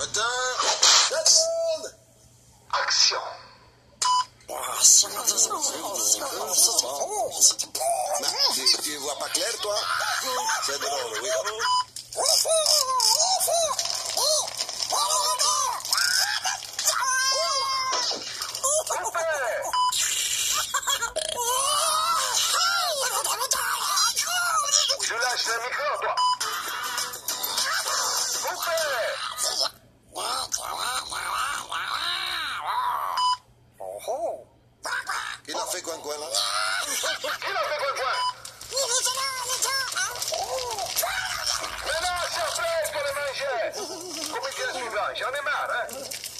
Moteur, seconde. Action. Tu vois pas clair, toi? C'est drôle, oui. Je lâche le micro, toi. Qui l'a fait coin-coin, là? Qui l'a fait coin-coin? Mais non, c'est après pour le manger. Comédien suivant, j'en ai marre, hein?